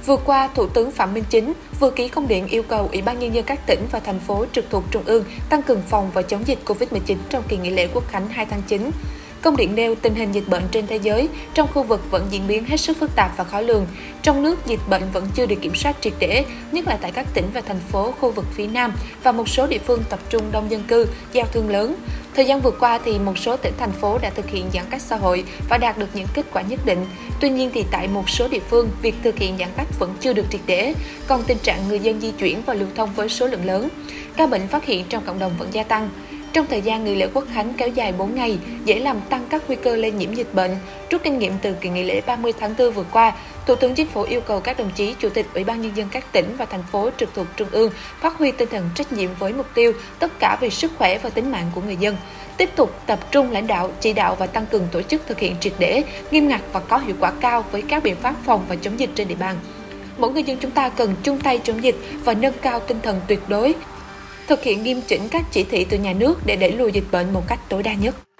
Vừa qua, Thủ tướng Phạm Minh Chính vừa ký công điện yêu cầu Ủy ban Nhân dân các tỉnh và thành phố trực thuộc Trung ương tăng cường phòng và chống dịch COVID-19 trong kỳ nghỉ lễ Quốc khánh 2 tháng 9. Công điện nêu tình hình dịch bệnh trên thế giới, trong khu vực vẫn diễn biến hết sức phức tạp và khó lường. Trong nước, dịch bệnh vẫn chưa được kiểm soát triệt để, nhất là tại các tỉnh và thành phố khu vực phía Nam và một số địa phương tập trung đông dân cư, giao thương lớn. Thời gian vừa qua thì một số tỉnh thành phố đã thực hiện giãn cách xã hội và đạt được những kết quả nhất định. Tuy nhiên thì tại một số địa phương, việc thực hiện giãn cách vẫn chưa được triệt để, còn tình trạng người dân di chuyển và lưu thông với số lượng lớn. Ca bệnh phát hiện trong cộng đồng vẫn gia tăng. Trong thời gian nghỉ lễ Quốc khánh kéo dài 4 ngày, dễ làm tăng các nguy cơ lây nhiễm dịch bệnh. Rút kinh nghiệm từ kỳ nghỉ lễ 30 tháng 4 vừa qua, Thủ tướng Chính phủ yêu cầu các đồng chí Chủ tịch Ủy ban Nhân dân các tỉnh và thành phố trực thuộc Trung ương phát huy tinh thần trách nhiệm với mục tiêu tất cả vì sức khỏe và tính mạng của người dân. Tiếp tục tập trung lãnh đạo, chỉ đạo và tăng cường tổ chức thực hiện triệt để, nghiêm ngặt và có hiệu quả cao với các biện pháp phòng và chống dịch trên địa bàn. Mỗi người dân chúng ta cần chung tay chống dịch và nâng cao tinh thần tuyệt đối, thực hiện nghiêm chỉnh các chỉ thị từ nhà nước để đẩy lùi dịch bệnh một cách tối đa nhất.